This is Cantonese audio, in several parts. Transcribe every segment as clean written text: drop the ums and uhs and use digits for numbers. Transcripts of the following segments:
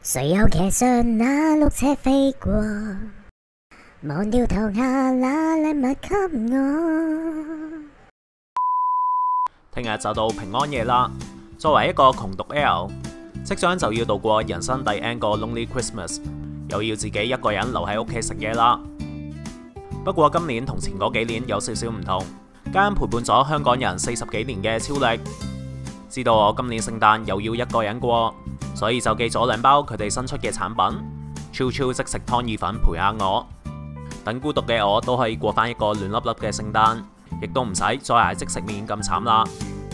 誰又騎上那綠車飛過，忘掉投下那禮物給我。 聽日就到平安夜啦。作為一個窮讀 L， 即將就要度過人生第 N 個 Lonely Christmas， 又要自己一個人留喺屋企食嘢啦。不過今年同前嗰幾年有少少唔同，家人陪伴咗香港人40幾年嘅超力，知道我今年聖誕又要一個人過，所以就寄咗2包佢哋新出嘅產品，超超即食湯意粉陪下我，等孤獨嘅我都可以過返一個暖粒粒嘅聖誕，亦都唔使再捱即食麵咁慘啦。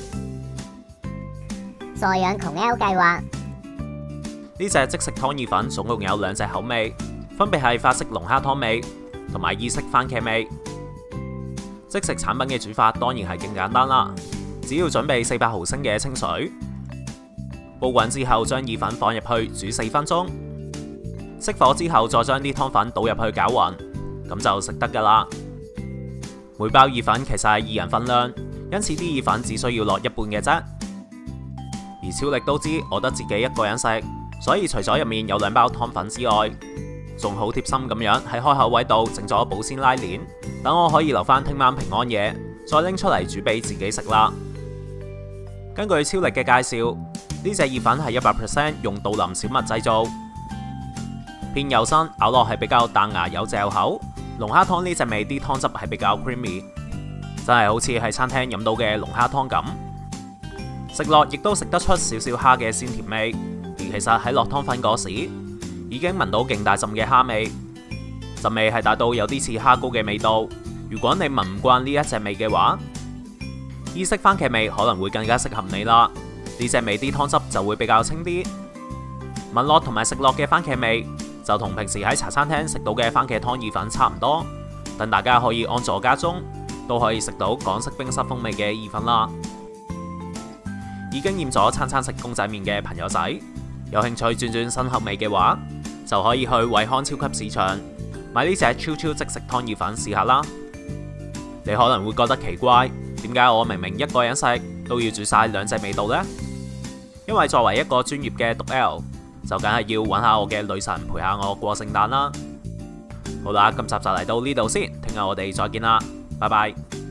助養窮 L 計劃， 呢隻即食湯意粉總共有2隻口味，分別係法式龍蝦湯味同埋意式番茄味。即食產品嘅煮法當然係勁簡單啦，只要準備400毫升嘅清水，煲滾之後將意粉放入去煮4分鐘，熄火之後再將啲湯粉倒入去攪勻，咁就食得噶啦。每包意粉其實係2人份量，因此啲意粉只需要落1半嘅啫。而超力都知我得自己一個人食，所以除咗入面有2包湯粉之外，仲好貼心咁樣喺開口位度整咗保鮮拉鏈，等我可以留返聽晚平安夜再拎出嚟煮俾自己食啦。根據超力嘅介紹，呢隻意粉係100% 用杜林小麥製造，偏幼身，咬落係比較彈牙有嚼口。龍蝦湯呢隻味啲湯汁係比較 creamy， 真係好似喺餐廳飲到嘅龍蝦湯咁。食落亦都食得出少少蝦嘅鮮甜味，而其實喺落湯粉嗰時，已經聞到勁大陣嘅蝦味，陣味係大到有啲似蝦膏嘅味道。如果你聞唔慣呢一隻味嘅話，意式番茄味可能會更加適合你啦。呢隻味啲湯汁就會比較清啲，聞落同埋食落嘅番茄味就同平時喺茶餐廳食到嘅番茄湯意粉差唔多。等大家可以安坐家中，都可以食到港式冰室風味嘅意粉啦。已經厭咗餐餐食公仔麵嘅朋友仔，有興趣轉轉新口味嘅話，就可以去惠康超級市場買呢隻超超即食湯意粉試下啦。你可能會覺得奇怪，點解我明明一個人食都要煮晒2隻味道呢？因為作為一個專業嘅讀 L， 就梗係要揾下我嘅女神陪下我過聖誕啦。好啦，今集就嚟到呢度先，聽日我哋再見啦，拜拜。